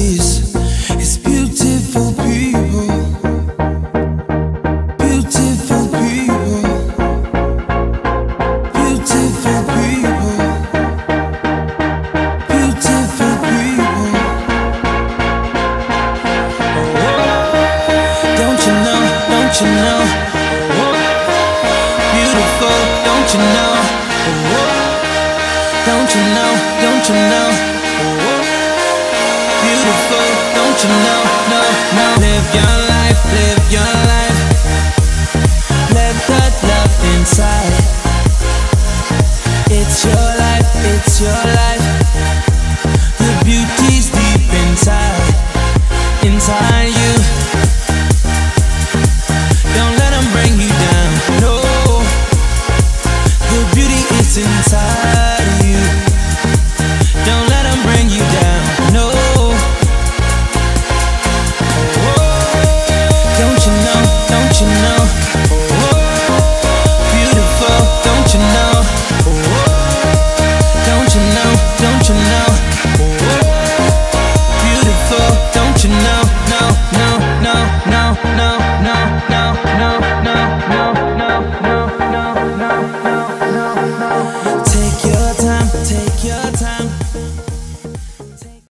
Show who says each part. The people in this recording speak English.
Speaker 1: peace. It's beautiful people, beautiful people, beautiful people, beautiful people. Don't you know, don't you know? Beautiful, don't you know? Don't you know, don't you know? Beautiful, don't you know, no, no. Live your life, live your life. Let that love inside. It's your life, it's your life.